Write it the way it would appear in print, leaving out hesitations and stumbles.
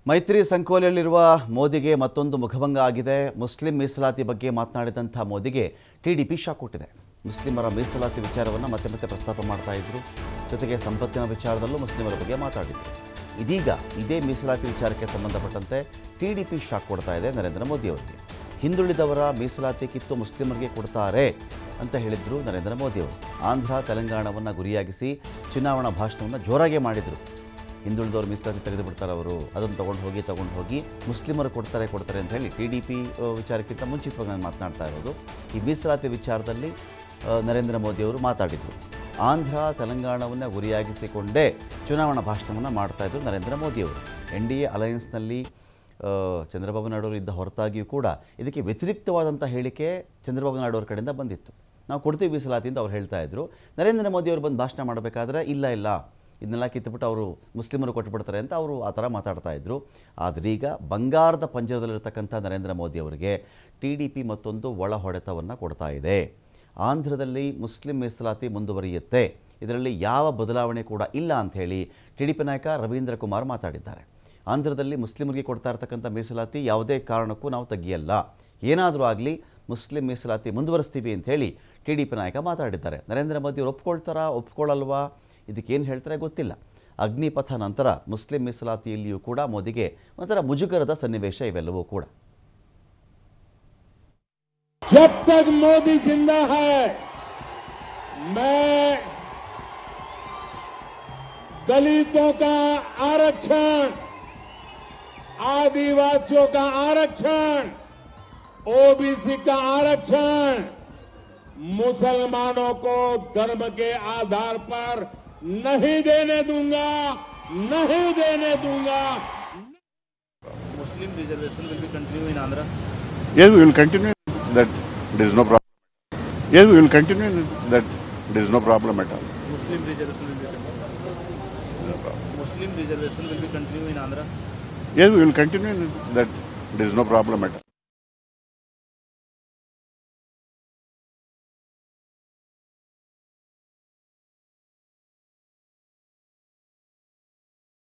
ಮೈತ್ರಿ ಸಂಕೋಲೆಯಲ್ಲಿರುವ ಮೋದಿಗೆ ಮತ್ತೊಂದು ಮುಖಭಂಗ ಆಗಿದೆ. ಮುಸ್ಲಿಂ ಮೀಸಲಾತಿ ಬಗ್ಗೆ ಮಾತನಾಡಿದಂಥ ಮೋದಿಗೆ ಟಿಡಿಪಿ ಶಾಕ್ ಕೊಟ್ಟಿದೆ. ಮುಸ್ಲಿಮರ ಮೀಸಲಾತಿ ವಿಚಾರವನ್ನು ಮತ್ತೆ ಮತ್ತೆ ಪ್ರಸ್ತಾಪ ಮಾಡ್ತಾ ಇದ್ರು. ಜೊತೆಗೆ ಸಂಪತ್ತಿನ ವಿಚಾರದಲ್ಲೂ ಮುಸ್ಲಿಮರ ಬಗ್ಗೆ ಮಾತಾಡಿದ್ರು. ಇದೀಗ ಇದೇ ಮೀಸಲಾತಿ ವಿಚಾರಕ್ಕೆ ಸಂಬಂಧಪಟ್ಟಂತೆ ಟಿಡಿಪಿ ಶಾಕ್ ಕೊಡ್ತಾ ಇದೆ ನರೇಂದ್ರ ಮೋದಿ ಅವರಿಗೆ. ಹಿಂದುಳಿದವರ ಮೀಸಲಾತಿ ಕಿತ್ತು ಮುಸ್ಲಿಮರಿಗೆ ಕೊಡ್ತಾರೆ ಅಂತ ಹೇಳಿದ್ರು ನರೇಂದ್ರ ಮೋದಿ ಅವರು. ಆಂಧ್ರ ತೆಲಂಗಾಣವನ್ನು ಗುರಿಯಾಗಿಸಿ ಚುನಾವಣಾ ಭಾಷಣವನ್ನು ಜೋರಾಗಿ ಮಾಡಿದರು. ಹಿಂದುಳಿದವರು ಮೀಸಲಾತಿ ತೆಗೆದು ಬಿಡ್ತಾರೆ ಅವರು, ಅದನ್ನು ತಗೊಂಡು ಹೋಗಿ ಮುಸ್ಲಿಮರು ಕೊಡ್ತಾರೆ ಅಂತ ಹೇಳಿ ಟಿಡಿಪಿ ವಿಚಾರಕ್ಕಿಂತ ಮುಂಚಿತವಾಗಿ ನಾನು ಮಾತನಾಡ್ತಾ ಇರೋದು. ಈ ಮೀಸಲಾತಿ ವಿಚಾರದಲ್ಲಿ ನರೇಂದ್ರ ಮೋದಿಯವರು ಮಾತಾಡಿದರು. ಆಂಧ್ರ ತೆಲಂಗಾಣವನ್ನು ಗುರಿಯಾಗಿಸಿಕೊಂಡೇ ಚುನಾವಣಾ ಭಾಷಣವನ್ನು ಮಾಡ್ತಾಯಿದ್ರು ನರೇಂದ್ರ ಮೋದಿಯವರು. NDA ಅಲಯನ್ಸ್ನಲ್ಲಿ ಚಂದ್ರಬಾಬು ನಾಯ್ಡು ಇದ್ದ ಹೊರತಾಗಿಯೂ ಕೂಡ ಇದಕ್ಕೆ ವ್ಯತಿರಿಕ್ತವಾದಂಥ ಹೇಳಿಕೆ ಚಂದ್ರಬಾಬು ನಾಯ್ಡು ಅವ್ರ ಕಡೆಯಿಂದ ಬಂದಿತ್ತು. ನಾವು ಕೊಡ್ತೀವಿ ಮೀಸಲಾತಿ ಅಂತ ಅವ್ರು ಹೇಳ್ತಾ ಇದ್ರು. ನರೇಂದ್ರ ಮೋದಿಯವರು ಬಂದು ಭಾಷಣ ಮಾಡಬೇಕಾದ್ರೆ ಇಲ್ಲ ಇದನ್ನೆಲ್ಲ ಕಿತ್ತುಬಿಟ್ಟು ಅವರು ಮುಸ್ಲಿಮರು ಕೊಟ್ಟುಬಿಡ್ತಾರೆ ಅಂತ ಅವರು ಆ ಥರ ಮಾತಾಡ್ತಾ ಇದ್ರು. ಆದರೆ ಈಗ ಬಂಗಾರದ ಪಂಜರದಲ್ಲಿರ್ತಕ್ಕಂಥ ನರೇಂದ್ರ ಮೋದಿ ಅವರಿಗೆ TDP ಮತ್ತೊಂದು ಒಳ ಹೊಡೆತವನ್ನು ಕೊಡ್ತಾ ಇದೆ. ಆಂಧ್ರದಲ್ಲಿ ಮುಸ್ಲಿಂ ಮೀಸಲಾತಿ ಮುಂದುವರಿಯುತ್ತೆ, ಇದರಲ್ಲಿ ಯಾವ ಬದಲಾವಣೆ ಕೂಡ ಇಲ್ಲ ಅಂಥೇಳಿ TDP ನಾಯಕ ರವೀಂದ್ರ ಕುಮಾರ್ ಮಾತಾಡಿದ್ದಾರೆ. ಆಂಧ್ರದಲ್ಲಿ ಮುಸ್ಲಿಮರಿಗೆ ಕೊಡ್ತಾ ಇರ್ತಕ್ಕಂಥ ಮೀಸಲಾತಿ ಯಾವುದೇ ಕಾರಣಕ್ಕೂ ನಾವು ತೆಗಿಯಲ್ಲ, ಏನಾದರೂ ಆಗಲಿ ಮುಸ್ಲಿಂ ಮೀಸಲಾತಿ ಮುಂದುವರಿಸ್ತೀವಿ ಅಂಥೇಳಿ TDP ನಾಯಕ ಮಾತಾಡಿದ್ದಾರೆ. ನರೇಂದ್ರ ಮೋದಿ ಅವರು ಒಪ್ಕೊಳ್ಳಲ್ವಾ, ಇದಕ್ಕೇನು ಹೇಳ್ತಾರೆ ಗೊತ್ತಿಲ್ಲ. ಅಗ್ನಿಪಥ ನಂತರ ಮುಸ್ಲಿಂ ಮೀಸಲಾತಿಯಲ್ಲಿಯೂ ಕೂಡ ಮೋದಿಗೆ ಒಂಥರ ಮುಜುಗರದ ಸನ್ನಿವೇಶ ಇವೆಲ್ಲವೂ ಕೂಡ. जब तक मोदी जिंदा है मैं दलितों का आरक्षण, आदिवासियों का आरक्षण, OBC का आरक्षण, मुसलमानों को धर्म के आधार पर नहीं देने दूंगा. Muslim reservation will be continue in Andhra. Yes, we will continue. That there is no problem. Yes, we will continue. That there is no problem at all. Muslim reservation will be continue. No problem. Muslim reservation will be continue in Andhra. Yes, we will continue. That there is no problem at all.